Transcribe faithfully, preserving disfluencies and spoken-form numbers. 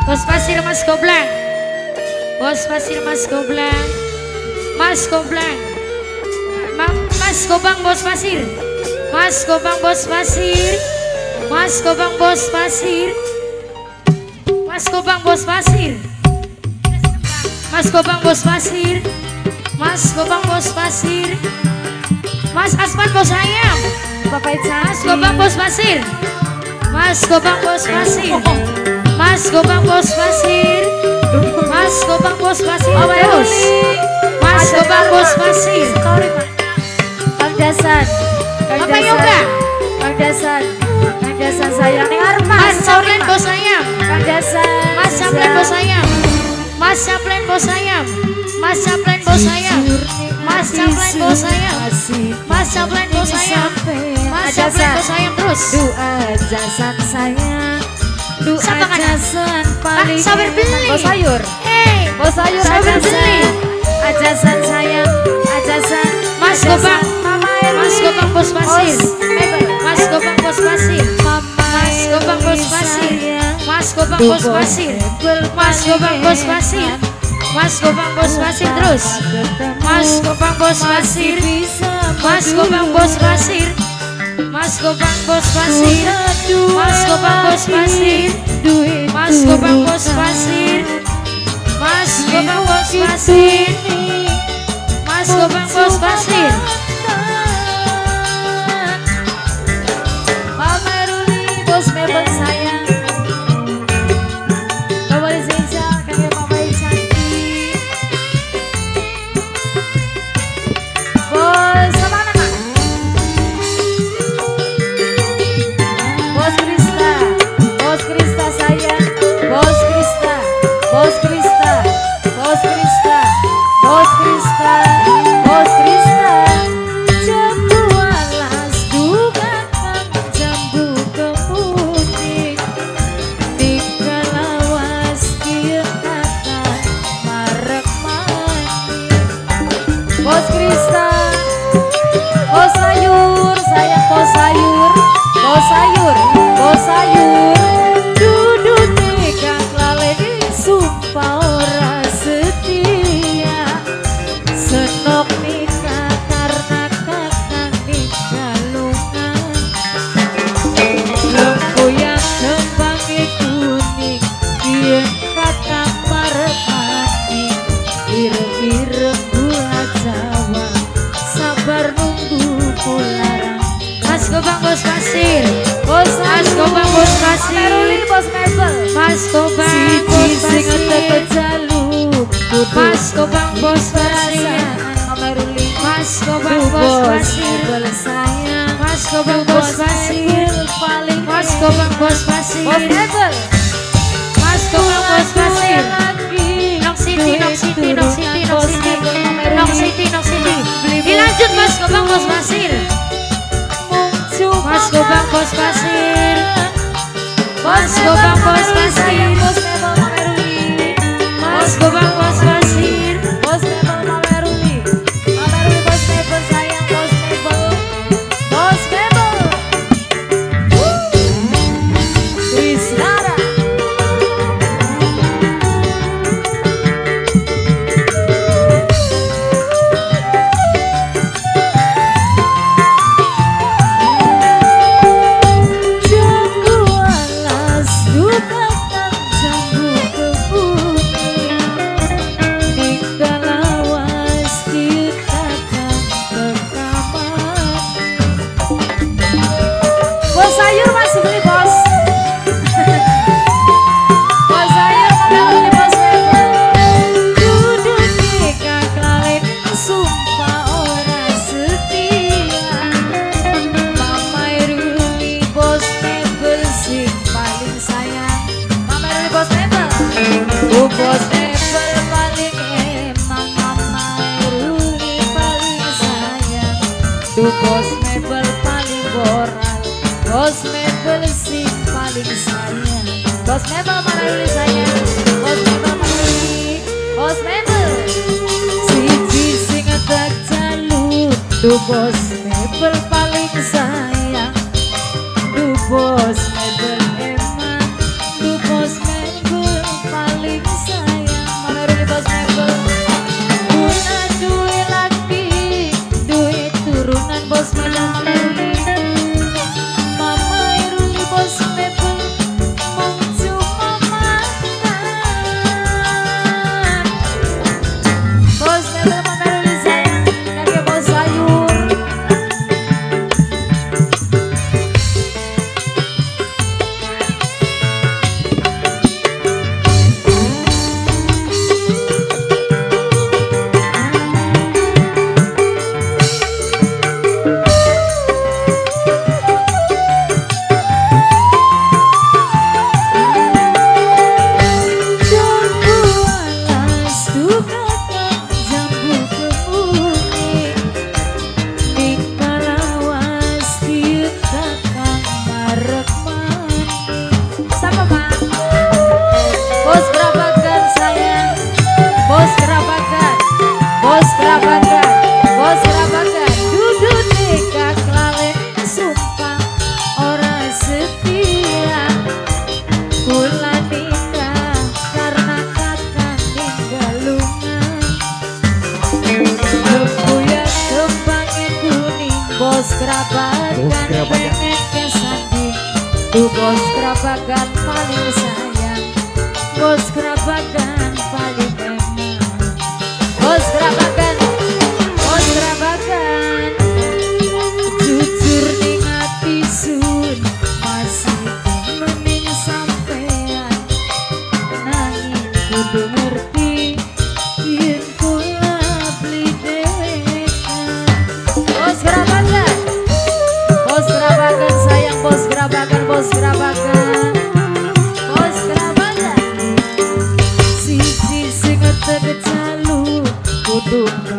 Bos Pasir Mas Goblang. Bos Pasir Mas Goblang. Mas Goblang. Ma Mas Gobang Bos Pasir. Mas Gobang Bos Pasir. Mas Gobang Bos Pasir. Mas Gobang Bos Pasir. Mas Gobang Bos Pasir. Mas Gobang Bos Pasir. Mas Asman Bos Ayam. Bapak Mas Gobang Bos Pasir. Mas Gobang Bos Pasir. Mas Gobang Bos Pasir. Mas Gobang Bos Pasir. Terus. Mas Gobang Bos Pasir. Kang Dasan. Bapak Yoga. Kang Dasan. Kang Dasan sayang. Mas Saplen Bos Ayam. Kang Dasan. Mas Saplen Bos Ayam. Mas Saplen Bos Ayam. Mas Saplen Bos Ayam. Mas Saplen Bos Ayam. Mas Saplen Bos Ayam. Mas Saplen Bos Ayam terus. Doa jasan sayang. Doa Siapa kan? jasan paling. Pak, sabar beli. Bos sayur. Eh, Bos sayur sabar ajasan. beli. Ajasan sayang. Ajasan. Mas ajasan. Gobang. Mama Mas Erli. Gobang Bos Pasir. Bos Mebel. Mas Gobang Bos Pasir. Mama Mas Gobang Bos Erli Pasir. sayang. Mas Gobang Bos Pasir. Mas Gobang Bos Pasir. Mas Gobang Bos Pasir terus. Mas Gobang Bos Pasir. Mas Gobang Bos Pasir. Mas Gobang Bos Pasir. Mas Gobang Bos Pasir. Mas Gobang Bos Pasir. Mas Gobang Bos Pasir. Mas Gobang Bos Pasir. Mama Erli Bos Mebel sayang. Bapak Rizal kakek Mama Isanti. Bos apa nama? Bos Krista. Bos Krista sayang. Bos Krista. Bos Krista. Bos Krista. Bos Krista. Bos Krista. Jambu alas duga kang jambu kemuning. Tiga lawas kieu kata marek maning. Bos Krista. Bos sayur, sayang bos sayur. Bos sayur, bos sayur. Duduk nikah laleni sumpah ora setia. Senok nikah karena kakak nikah lungan. Lembu yang kembangnya kuning, dia kakak marek maning. Ireng-ireng gula Jawa, sabar nunggu pularang. Mas Gobang Bos Pasir. Bos Mas Gobang Bos Pasir. Meruli Bos Mebel. Mas Gobang Bos Siji sing teke Pasir. jaluk kudu Mas Gobang Bos Pasir. Meruli Mas Gobang Bos Pasir. Mebel sayang. Mas Gobang Bos Pasir. Paling Mas Gobang Bos Pasir. Bos Mebel. Mas Gobang Bos Pasir. Lagi. Nok Siti, Nok Siti, Nok Siti, Nok Siti. Nok Siti, Nok Siti. Dilanjut Mas Gobang Bos Pasir. Mas Gobang Bos Pasir. Mas Gobang Bos Pasir. Bos Mebel Meruli. Mas Gobang Bos Pasir. Bos Mebel Meruli. Meruli Bos Mebel sayang Bos Mebel. Bos Mebel. Trisnara. Jambu alas duka kang jambu kemuning. Tinggal lawas kita kang rekaman. Bos sayur masih beli bos. Bos sayur mau beli bos Mebel. Duduk nikah kalen sumpah ora setia. Mama Eruli Bos Mebel sing paling sayang. Mama Eruli Bos Mebel. Oh Bos Mebel paling emang. Mama Eruli paling sayang. Tuh Bos Mebel paling moral. Bos Mebel sing paling sayang. Bos Mebel Mama Eruli sayang. Bos Mebel Mama Eruli. Bos Mebel. Siji sing tak jaluk. Tuh Bos Mebel paling sayang. Tuh Bos Mebel emang. Tuh Bos Mebel Medan Erni Mama Iruni bos mebel mung cuma makan. Bos mebel Mama Iruni sayang kakek bos sayur. Bos kerabakan pengen kesanding, tuh bos kerabakan paling sayang, bos kerabakan paling enak, bos kerabakan, bos kerabakan, jujur ning ati sun masih mending sampean, nanging kudu ngerti yen kula beli dewekan, bos kerabakan. Bos kerabakan sayang, bos kerabakan, bos kerabakan, bos kerabakan. Siji sing ngetep calu kudu